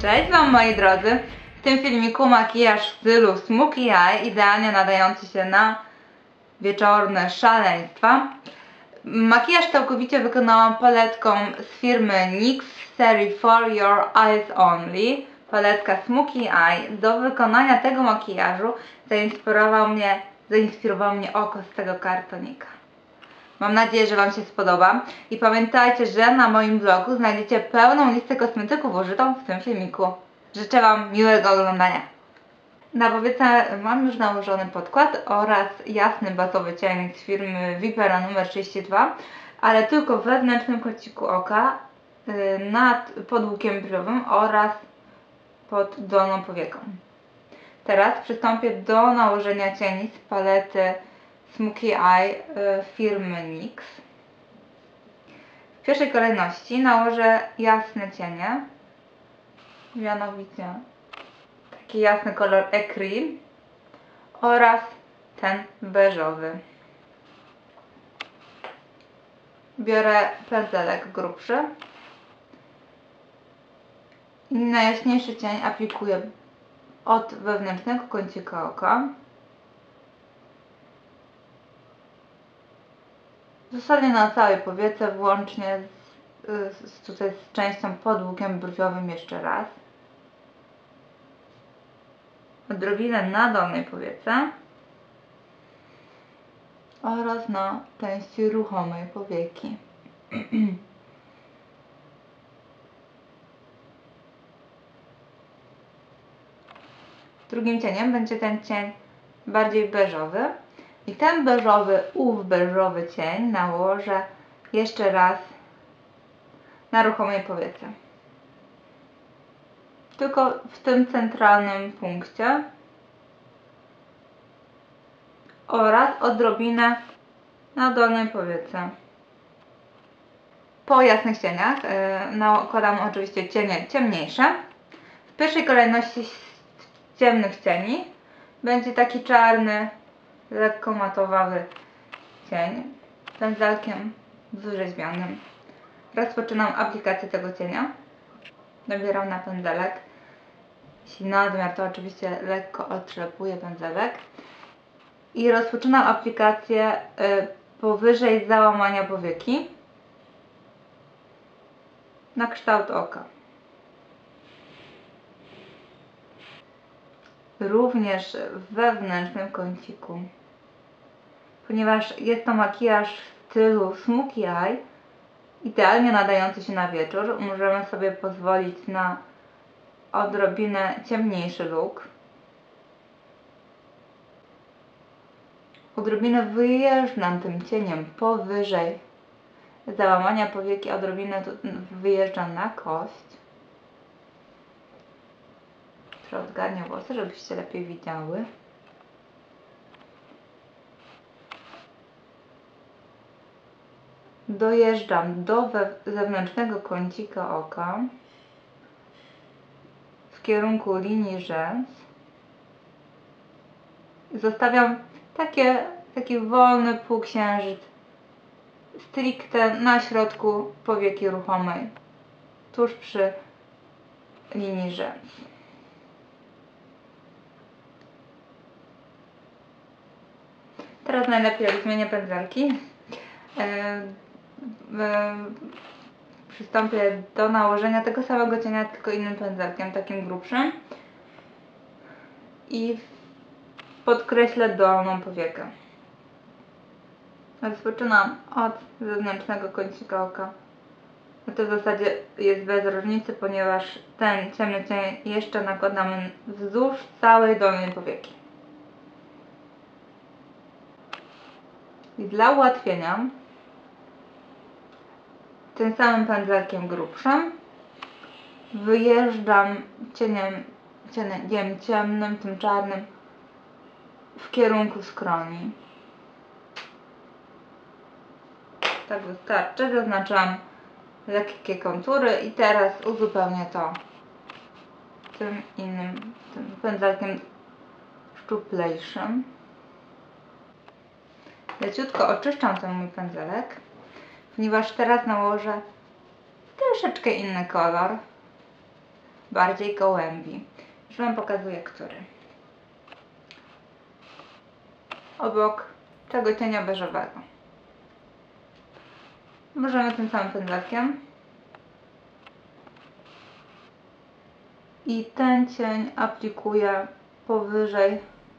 Cześć Wam moi drodzy! W tym filmiku makijaż w stylu Smokey Eye, idealnie nadający się na wieczorne szaleństwa. Makijaż całkowicie wykonałam paletką z firmy NYX z serii For Your Eyes Only. Paletka Smokey Eye. Do wykonania tego makijażu zainspirowało mnie oko z tego kartonika. Mam nadzieję, że Wam się spodoba i pamiętajcie, że na moim blogu znajdziecie pełną listę kosmetyków użytą w tym filmiku. Życzę Wam miłego oglądania. Na powiece mam już nałożony podkład oraz jasny bazowy cień z firmy Vipera numer 32, ale tylko w wewnętrznym kąciku oka, nad podłukiem brwiowym oraz pod dolną powieką. Teraz przystąpię do nałożenia cieni z palety Smokey Eye firmy NYX. W pierwszej kolejności nałożę jasne cienie, mianowicie taki jasny kolor ecru oraz ten beżowy. Biorę pędzelek grubszy i najjaśniejszy cień aplikuję od wewnętrznego kącika oka. W zasadzie na całej powiece, włącznie tutaj z częścią pod łukiem brwiowym jeszcze raz. Odrobinę na dolnej powiece oraz na części ruchomej powieki. Drugim cieniem będzie ten cień bardziej beżowy. I ten beżowy cień nałożę jeszcze raz na ruchomej powiece. Tylko w tym centralnym punkcie oraz odrobinę na dolnej powiece. Po jasnych cieniach nakładam oczywiście cienie ciemniejsze. W pierwszej kolejności z ciemnych cieni będzie taki czarny, lekko matowawy cień pędzelkiem wyrzeźbionym. Rozpoczynam aplikację tego cienia. Nabieram na pędzelek. Jeśli nadmiar, to oczywiście lekko otrzepuję pędzelek. I rozpoczynam aplikację powyżej załamania powieki na kształt oka. Również w wewnętrznym kąciku. Ponieważ jest to makijaż w stylu Smokey Eye, idealnie nadający się na wieczór, możemy sobie pozwolić na odrobinę ciemniejszy look. Odrobinę wyjeżdżam tym cieniem powyżej załamania powieki, odrobinę wyjeżdżam na kość. Trochę odgarnię włosy, żebyście lepiej widziały. Dojeżdżam do zewnętrznego kącika oka w kierunku linii rzęs. Zostawiam taki wolny półksiężyc stricte na środku powieki ruchomej, tuż przy linii rzęs. Teraz najlepiej zmienię pędzelki. Przystąpię do nałożenia tego samego cienia, tylko innym pędzelkiem, takim grubszym, i podkreślę dolną powiekę. Rozpoczynam od zewnętrznego kącika oka. To w zasadzie jest bez różnicy, ponieważ ten ciemny cień jeszcze nakładamy wzdłuż całej dolnej powieki. I dla ułatwienia tym samym pędzelkiem grubszym wyjeżdżam cieniem ciemnym, tym czarnym, w kierunku skroni. Tak wystarczy. Zaznaczam lekkie kontury i teraz uzupełnię to tym pędzelkiem szczuplejszym. Leciutko oczyszczam ten mój pędzelek, ponieważ teraz nałożę troszeczkę inny kolor. bardziej gołębi. Już Wam pokazuję, który. Obok tego cienia beżowego. Możemy tym samym pędzelkiem. I ten cień aplikuję powyżej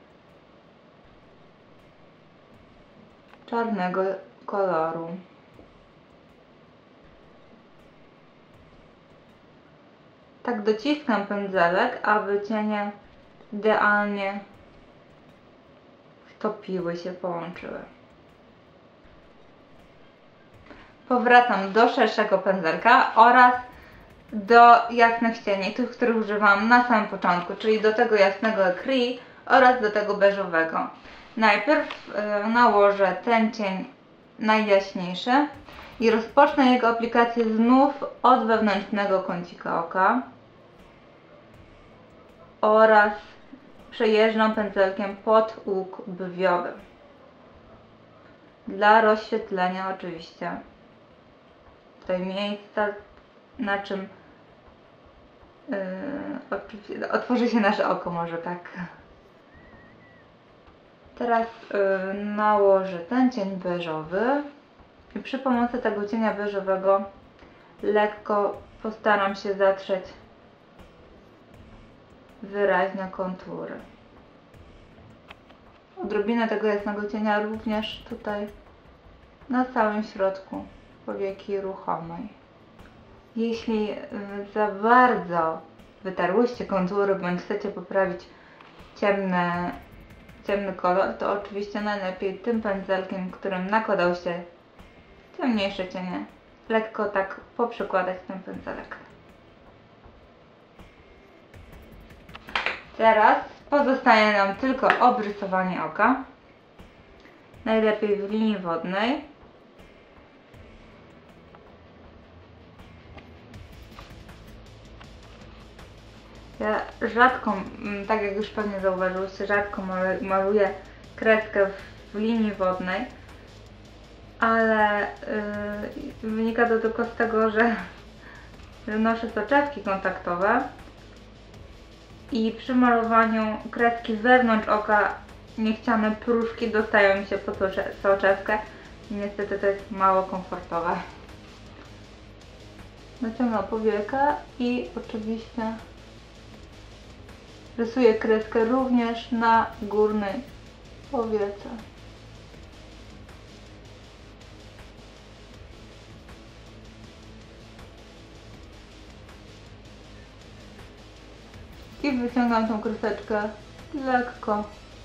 czarnego koloru. Tak dociskam pędzelek, aby cienie idealnie stopiły się, połączyły. Powracam do szerszego pędzelka oraz do jasnych cieni, tych, których używam na samym początku, czyli do tego jasnego ecru oraz do tego beżowego. Najpierw nałożę ten cień najjaśniejszy i rozpocznę jego aplikację znów od wewnętrznego kącika oka oraz przejeżdżam pędzelkiem pod łuk brwiowy dla rozświetlenia oczywiście tutaj miejsca, na czym otworzy się nasze oko, może tak. Teraz nałożę ten cień beżowy i przy pomocy tego cienia beżowego lekko postaram się zatrzeć wyraźne kontury. Odrobinę tego jasnego cienia również tutaj na całym środku powieki ruchomej. Jeśli za bardzo wytarłyście kontury bądź chcecie poprawić ciemny kolor, to oczywiście najlepiej tym pędzelkiem, którym nakładałyście ciemniejsze cienie, lekko tak poprzykładać ten pędzelek. Teraz pozostaje nam tylko obrysowanie oka, najlepiej w linii wodnej. Ja rzadko, tak jak już pewnie zauważyłyście, rzadko maluję kreskę w linii wodnej, ale wynika to tylko z tego, że noszę soczewki kontaktowe i przy malowaniu kreski wewnątrz oka niechciane próżki dostają mi się pod soczewkę i niestety to jest mało komfortowe. Naciągam powiekę i oczywiście rysuję kreskę również na górnej powiece. I wyciągam tą kreseczkę lekko,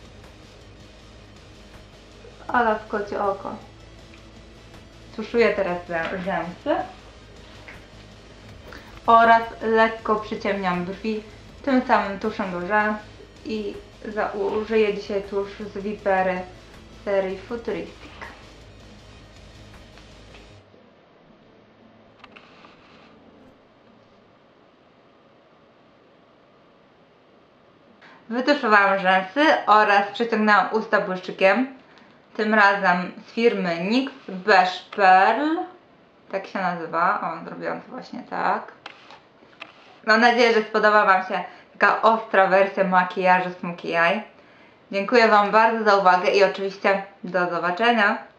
ale w kocie oko. Tuszuję teraz rzęsy oraz lekko przyciemniam brwi tym samym tuszem do rzęs i użyję dzisiaj tusz z Vipery serii Futuristic. Wytuszowałam rzęsy oraz przeciągnęłam usta błyszczykiem. Tym razem z firmy NYX Beige Pearl. Tak się nazywa. O, zrobiłam to właśnie tak. Mam nadzieję, że spodoba Wam się taka ostra wersja makijażu Smokey Eye. Dziękuję Wam bardzo za uwagę i oczywiście do zobaczenia.